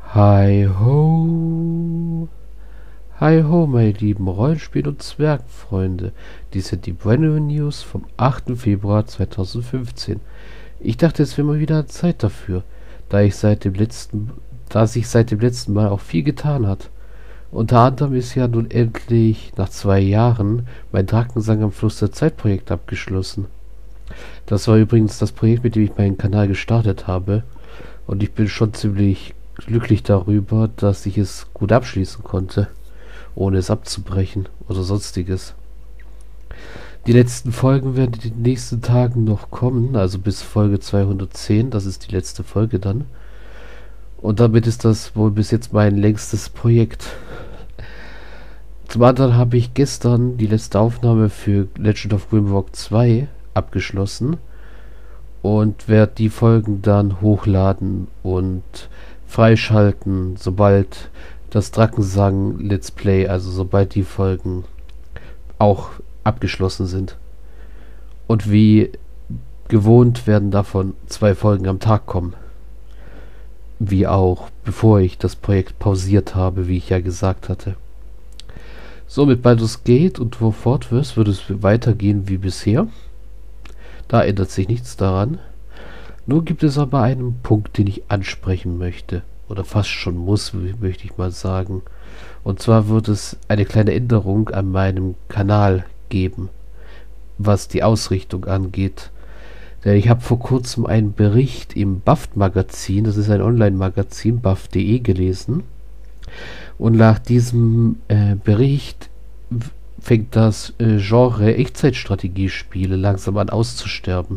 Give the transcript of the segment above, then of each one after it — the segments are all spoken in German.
Hi ho! Hi ho, meine lieben Rollenspiel- und Zwergenfreunde. Dies sind die Brand New News vom 8. Februar 2015. Ich dachte, es wäre mal wieder Zeit dafür, da sich seit dem letzten Mal auch viel getan hat. Unter anderem ist ja nun endlich nach 2 Jahren mein Drakensang am Fluss der Zeit-Projekt abgeschlossen. Das war übrigens das Projekt, mit dem ich meinen Kanal gestartet habe. Und ich bin schon ziemlich glücklich darüber, dass ich es gut abschließen konnte, ohne es abzubrechen oder sonstiges. Die letzten Folgen werden in den nächsten Tagen noch kommen, also bis Folge 210, das ist die letzte Folge dann. Und damit ist das wohl bis jetzt mein längstes Projekt. Zum anderen habe ich gestern die letzte Aufnahme für Legend of Grimrock 2 abgeschlossen und werde die Folgen dann hochladen und freischalten, sobald das Drakensang Let's Play, also sobald die Folgen auch abgeschlossen sind. Und wie gewohnt werden davon 2 Folgen am Tag kommen. Wie auch bevor ich das Projekt pausiert habe, wie ich ja gesagt hatte. So, mit Baldur's Gate und Dwarf Fortress wird es weitergehen wie bisher. Da ändert sich nichts daran. Nur gibt es aber einen Punkt, den ich ansprechen möchte. Oder fast schon muss, möchte ich mal sagen. Und zwar wird es eine kleine Änderung an meinem Kanal geben, was die Ausrichtung angeht. Denn ich habe vor kurzem einen Bericht im BAFT-Magazin, das ist ein Online-Magazin, BAFT.de, gelesen. Und nach diesem Bericht fängt das Genre Echtzeitstrategiespiele langsam an auszusterben.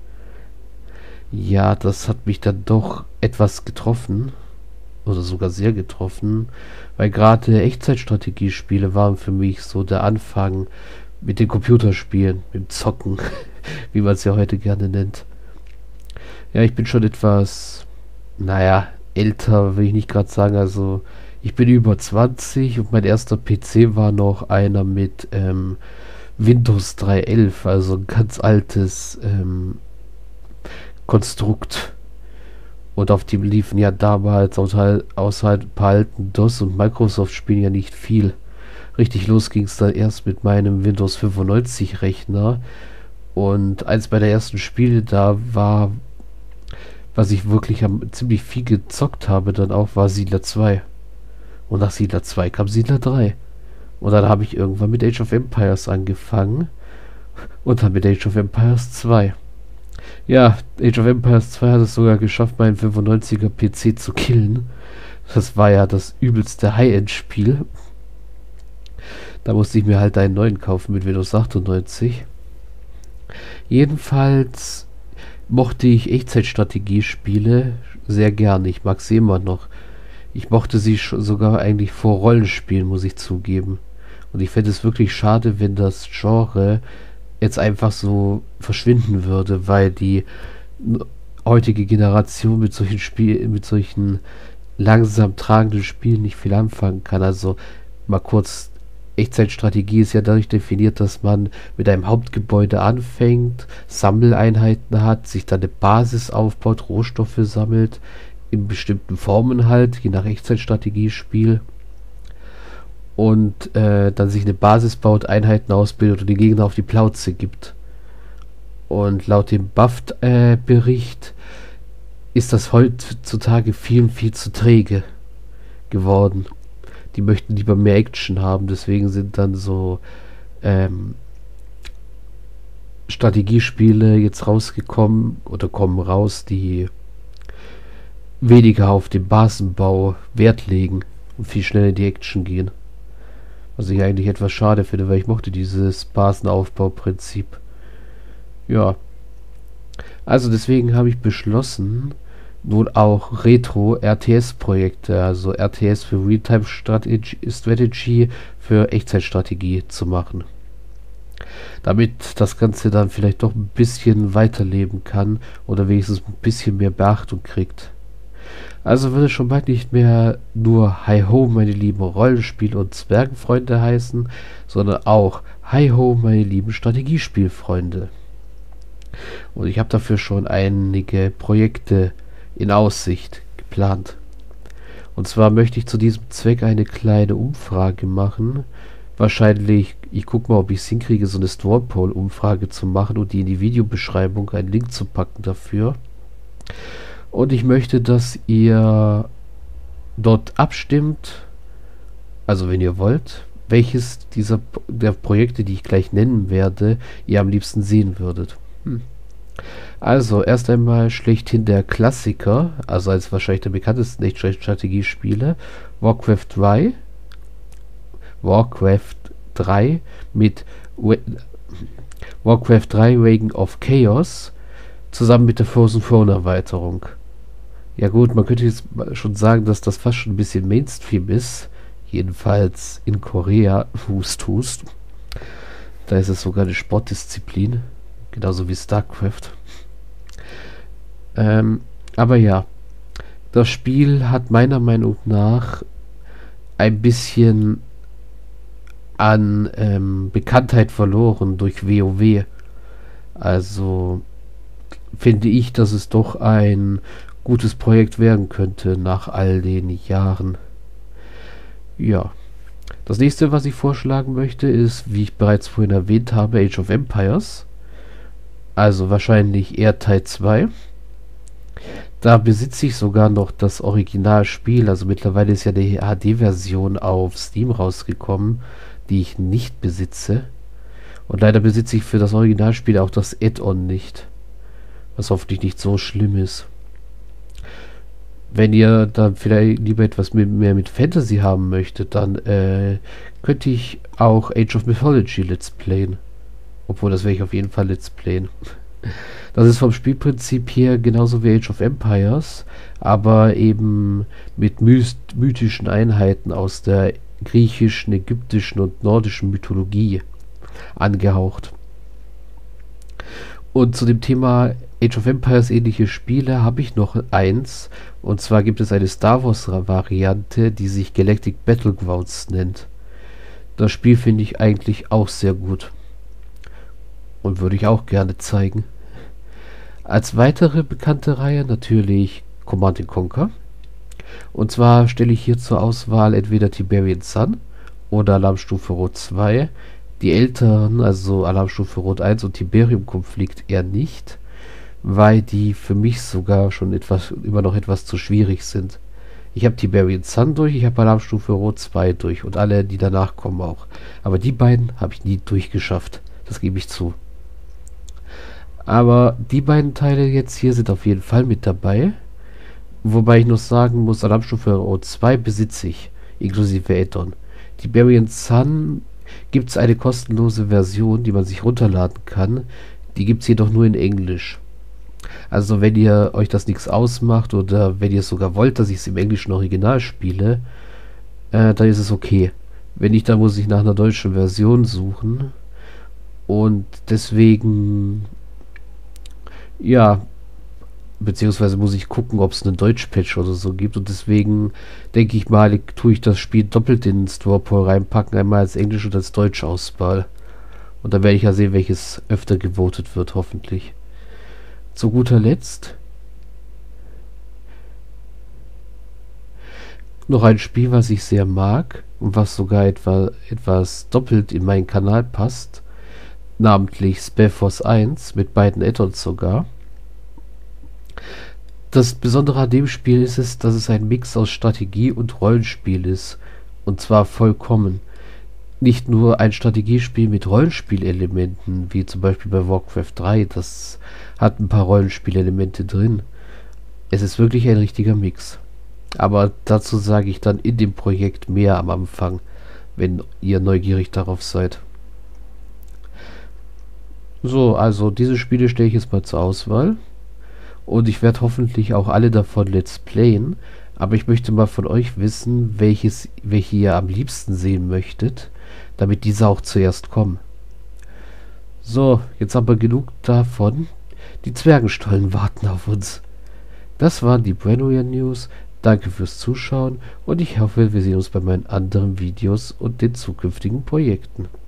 Ja, das hat mich dann doch etwas getroffen. Oder sogar sehr getroffen. Weil gerade Echtzeitstrategiespiele waren für mich so der Anfang mit den Computerspielen, mit dem Zocken, wie man es ja heute gerne nennt. Ja, ich bin schon etwas, naja, älter, will ich nicht gerade sagen. Also, ich bin über 20 und mein erster PC war noch einer mit Windows 3.11, also ein ganz altes Konstrukt. Und auf dem liefen ja damals außerhalb ein paar alten DOS- und Microsoft-Spielen ja nicht viel. Richtig los ging es dann erst mit meinem Windows 95-Rechner. Und eins meiner ersten Spiele da war, was ich wirklich ziemlich viel gezockt habe, dann auch war Siedler 2. Und nach Siedler 2 kam Siedler 3. Und dann habe ich irgendwann mit Age of Empires angefangen. Und dann mit Age of Empires 2. Ja, Age of Empires 2 hat es sogar geschafft, meinen 95er PC zu killen. Das war ja das übelste High-End-Spiel. Da musste ich mir halt einen neuen kaufen mit Windows 98. Jedenfalls mochte ich Echtzeitstrategiespiele sehr gerne. Ich mag sie immer noch. Ich mochte sie sogar eigentlich vor Rollenspielen, muss ich zugeben. Und ich fände es wirklich schade, wenn das Genre jetzt einfach so verschwinden würde, weil die heutige Generation mit solchen langsam tragenden Spielen nicht viel anfangen kann. Also mal kurz, Echtzeitstrategie ist ja dadurch definiert, dass man mit einem Hauptgebäude anfängt, Sammeleinheiten hat, sich dann eine Basis aufbaut, Rohstoffe sammelt, in bestimmten Formen halt, je nach Echtzeitstrategiespiel. Und dann sich eine Basis baut, Einheiten ausbildet und den Gegner auf die Plauze gibt. Und laut dem BAFT-Bericht ist das heutzutage viel, viel zu träge geworden. Die möchten lieber mehr Action haben, deswegen sind dann so Strategiespiele jetzt rausgekommen oder kommen raus, die weniger auf den Basenbau Wert legen und viel schneller in die Action gehen. Was ich eigentlich etwas schade finde, weil ich mochte dieses Basenaufbauprinzip. Ja. Also deswegen habe ich beschlossen, nun auch Retro-RTS-Projekte, also RTS für Realtime Strategy für Echtzeitstrategie zu machen. Damit das Ganze dann vielleicht doch ein bisschen weiterleben kann oder wenigstens ein bisschen mehr Beachtung kriegt. Also wird es schon bald nicht mehr nur Hi Ho, meine lieben Rollenspiel- und Zwergenfreunde heißen, sondern auch Hi Ho, meine lieben Strategiespielfreunde. Und ich habe dafür schon einige Projekte in Aussicht geplant. Und zwar möchte ich zu diesem Zweck eine kleine Umfrage machen. Wahrscheinlich, ich gucke mal, ob ich es hinkriege, so eine Straw-Poll-Umfrage zu machen und die in die Videobeschreibung einen Link zu packen dafür. Und ich möchte, dass ihr dort abstimmt, also wenn ihr wollt, welches der Projekte, die ich gleich nennen werde, ihr am liebsten sehen würdet. Also, erst einmal schlechthin der Klassiker, also als wahrscheinlich der bekanntesten Echtzeitstrategiespiele, Warcraft 3. Warcraft 3 mit Warcraft 3 Reign of Chaos zusammen mit der Frozen Throne Erweiterung. Ja gut, man könnte jetzt schon sagen, dass das fast schon ein bisschen Mainstream ist. Jedenfalls in Korea, hust. Da ist es sogar eine Sportdisziplin. Genauso wie StarCraft. Aber ja, das Spiel hat meiner Meinung nach ein bisschen an Bekanntheit verloren durch WoW. Also finde ich, dass es doch ein gutes Projekt werden könnte nach all den Jahren. Ja. Das nächste, was ich vorschlagen möchte, ist, wie ich bereits vorhin erwähnt habe, Age of Empires. Also wahrscheinlich eher Teil 2. Da besitze ich sogar noch das Originalspiel. Also mittlerweile ist ja die HD-Version auf Steam rausgekommen, die ich nicht besitze. Und leider besitze ich für das Originalspiel auch das Add-on nicht. Was hoffentlich nicht so schlimm ist. Wenn ihr dann vielleicht lieber etwas mehr mit Fantasy haben möchtet, dann könnte ich auch Age of Mythology Let's Playen. Obwohl, das werde ich auf jeden Fall Let's Playen. Das ist vom Spielprinzip hier genauso wie Age of Empires, aber eben mit mythischen Einheiten aus der griechischen, ägyptischen und nordischen Mythologie angehaucht. Und zu dem Thema Age of Empires ähnliche Spiele habe ich noch eins. Und zwar gibt es eine Star Wars Variante, die sich Galactic Battlegrounds nennt. Das Spiel finde ich eigentlich auch sehr gut. Und würde ich auch gerne zeigen. Als weitere bekannte Reihe natürlich Command & Conquer. Und zwar stelle ich hier zur Auswahl entweder Tiberian Sun oder Alarmstufe Rot 2. Die älteren, also Alarmstufe Rot 1 und Tiberium-Konflikt eher nicht, weil die für mich sogar schon immer noch etwas zu schwierig sind. Ich habe Tiberian Sun durch, ich habe Alarmstufe Rot 2 durch und alle, die danach kommen auch. Aber die beiden habe ich nie durchgeschafft, das gebe ich zu. Aber die beiden Teile jetzt hier sind auf jeden Fall mit dabei. Wobei ich noch sagen muss, Alarmstufe Rot 2 besitze ich, inklusive Add-on. Tiberian Sun gibt es eine kostenlose Version, die man sich runterladen kann. Die gibt es jedoch nur in Englisch. Also wenn ihr euch das nichts ausmacht oder wenn ihr sogar wollt, dass ich es im englischen Original spiele, dann ist es okay. Wenn nicht, dann muss ich nach einer deutschen Version suchen. Und deswegen, ja, beziehungsweise muss ich gucken, ob es einen Deutsch-Patch oder so gibt. Und deswegen denke ich mal, tue ich das Spiel doppelt in den Straw Poll reinpacken. Einmal als Englisch und als Deutsch-Auswahl. Und dann werde ich ja sehen, welches öfter gewotet wird, hoffentlich. Zu guter Letzt noch ein Spiel, was ich sehr mag und was sogar etwas doppelt in meinen Kanal passt. Namentlich Spellforce 1 mit beiden Add-ons sogar. Das Besondere an dem Spiel ist es, dass es ein Mix aus Strategie und Rollenspiel ist. Und zwar vollkommen. Nicht nur ein Strategiespiel mit Rollenspielelementen, wie zum Beispiel bei Warcraft 3, das hat ein paar Rollenspielelemente drin. Es ist wirklich ein richtiger Mix. Aber dazu sage ich dann in dem Projekt mehr am Anfang, wenn ihr neugierig darauf seid. So, also diese Spiele stelle ich jetzt mal zur Auswahl. Und ich werde hoffentlich auch alle davon Let's Playen. Aber ich möchte mal von euch wissen, welche ihr am liebsten sehen möchtet, damit diese auch zuerst kommen. So, jetzt haben wir genug davon. Die Zwergenstollen warten auf uns. Das waren die Brainware News. Danke fürs Zuschauen und ich hoffe, wir sehen uns bei meinen anderen Videos und den zukünftigen Projekten.